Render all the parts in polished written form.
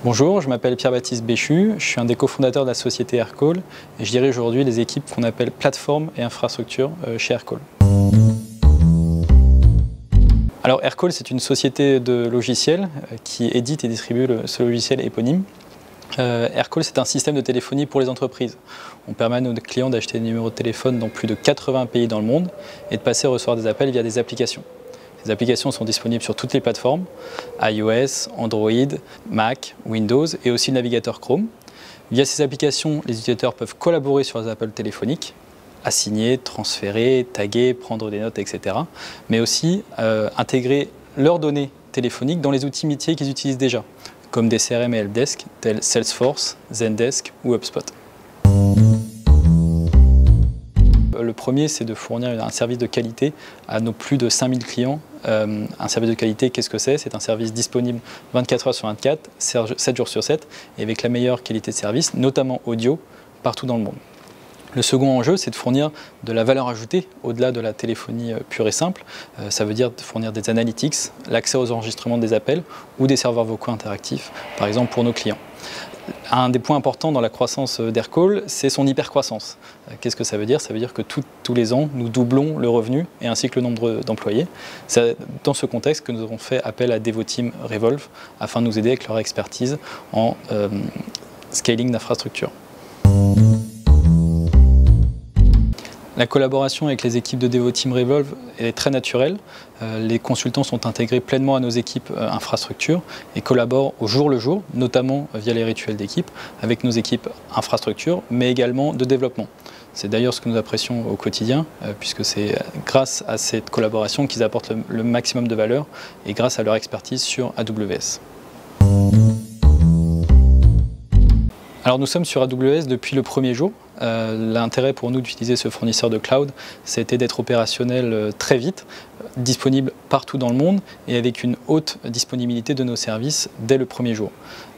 Bonjour, je m'appelle Pierre-Baptiste Béchu, je suis un des cofondateurs de la société Aircall et je dirige aujourd'hui les équipes qu'on appelle plateforme et infrastructure chez Aircall. Alors Aircall, c'est une société de logiciels qui édite et distribue ce logiciel éponyme. Aircall, c'est un système de téléphonie pour les entreprises. On permet à nos clients d'acheter des numéros de téléphone dans plus de 80 pays dans le monde et de passer à recevoir des appels via des applications. Ces applications sont disponibles sur toutes les plateformes, iOS, Android, Mac, Windows et aussi le navigateur Chrome. Via ces applications, les utilisateurs peuvent collaborer sur les appels téléphoniques, assigner, transférer, taguer, prendre des notes, etc. Mais aussi intégrer leurs données téléphoniques dans les outils métiers qu'ils utilisent déjà, comme des CRM et helpdesk tels Salesforce, Zendesk ou HubSpot. Le premier, c'est de fournir un service de qualité à nos plus de 5000 clients. Un service de qualité, qu'est-ce que c'est? C'est un service disponible 24 heures sur 24, 7 jours sur 7, et avec la meilleure qualité de service, notamment audio, partout dans le monde. Le second enjeu, c'est de fournir de la valeur ajoutée au-delà de la téléphonie pure et simple. Ça veut dire de fournir des analytics, l'accès aux enregistrements des appels ou des serveurs vocaux interactifs, par exemple pour nos clients. Un des points importants dans la croissance d'Aircall, c'est son hypercroissance. Qu'est-ce que ça veut dire? Ça veut dire que tous les ans, nous doublons le revenu et ainsi que le nombre d'employés. C'est dans ce contexte que nous avons fait appel à Devoteam Revolve afin de nous aider avec leur expertise en scaling d'infrastructures. La collaboration avec les équipes de Devoteam Revolve est très naturelle. Les consultants sont intégrés pleinement à nos équipes infrastructure et collaborent au jour le jour, notamment via les rituels d'équipe, avec nos équipes infrastructure, mais également de développement. C'est d'ailleurs ce que nous apprécions au quotidien, puisque c'est grâce à cette collaboration qu'ils apportent le maximum de valeur et grâce à leur expertise sur AWS. Alors nous sommes sur AWS depuis le premier jour. L'intérêt pour nous d'utiliser ce fournisseur de cloud, c'était d'être opérationnel très vite, disponible partout dans le monde et avec une haute disponibilité de nos services dès le premier jour.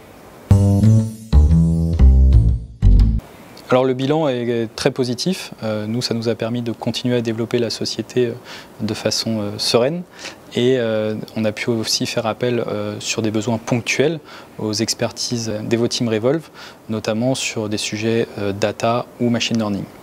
Alors le bilan est très positif. Nous, ça nous a permis de continuer à développer la société de façon sereine et on a pu aussi faire appel sur des besoins ponctuels aux expertises Devoteam Revolve, notamment sur des sujets data ou machine learning.